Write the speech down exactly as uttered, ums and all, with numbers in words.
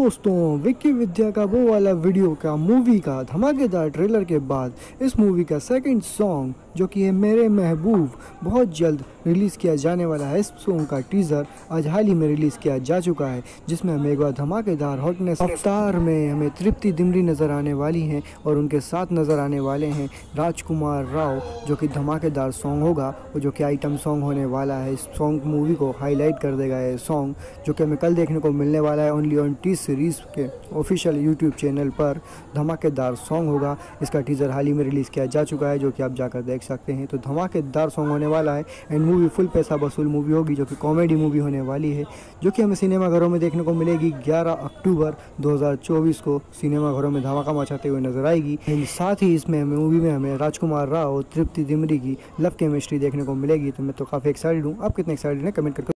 दोस्तों, विक्की विद्या का वो वाला वीडियो का मूवी का धमाकेदार ट्रेलर के बाद इस मूवी का सेकंड सॉन्ग जो कि है मेरे महबूब बहुत जल्द रिलीज़ किया जाने वाला है। इस सॉन्ग का टीज़र आज हाल ही में रिलीज़ किया जा चुका है, जिसमें हमें एक बार धमाकेदार हॉटनेस अवतार में हमें तृप्ति दिमरी नज़र आने वाली हैं और उनके साथ नज़र आने वाले हैं राजकुमार राव, जो कि धमाकेदार सॉन्ग होगा और जो कि आइटम सॉन्ग होने वाला है। इस सॉन्ग मूवी को हाईलाइट कर देगा ये सॉन्ग, जो कि हमें कल देखने को मिलने वाला है ओनली ऑन टी सीरीज़ के ऑफिशियल यूट्यूब चैनल पर। धमाकेदार सॉन्ग होगा, इसका टीज़र हाल ही में रिलीज़ किया जा चुका है, जो कि आप जाकर देख सकते हैं। तो धमाकेदार सॉन्ग होने वाला है एंड मूवी फुल पैसा वसूल मूवी होगी, जो कि कॉमेडी मूवी होने वाली है, जो कि हमें सिनेमाघरों में देखने को मिलेगी। ग्यारह अक्टूबर दो हज़ार चौबीस को सिनेमाघरों में धमाका मचाते हुए नजर आएगी। एंड साथ ही इसमें हमें मूवी में हमें राजकुमार राव और तृप्ति दिमरी की लव केमिस्ट्री देखने को मिलेगी। तो मैं तो काफ़ी एक्साइटेड हूँ। आप कितने एक्साइटेड हैं कमेंट करके